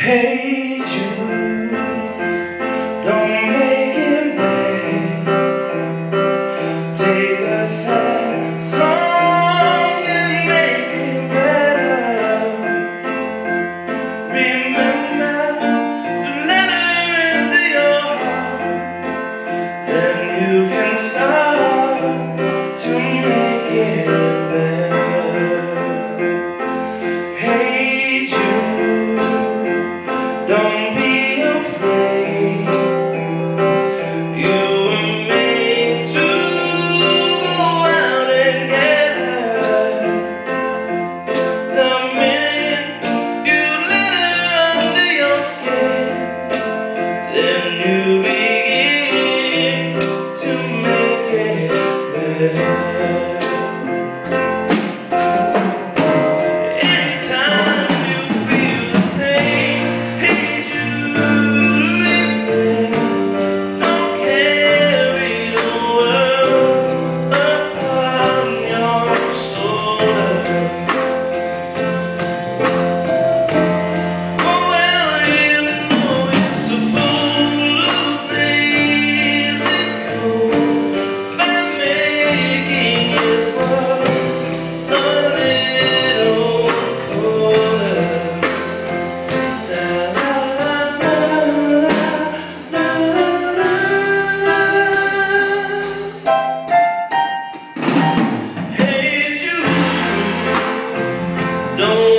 Hey Jude, don't make it bad. Take a sad song and make it better. Remember to let her into your heart, then you can start to make it better. Hey Jude, don't be afraid. You were made to go out and get her. The minute you let her under your skin, then you begin to make it better. No.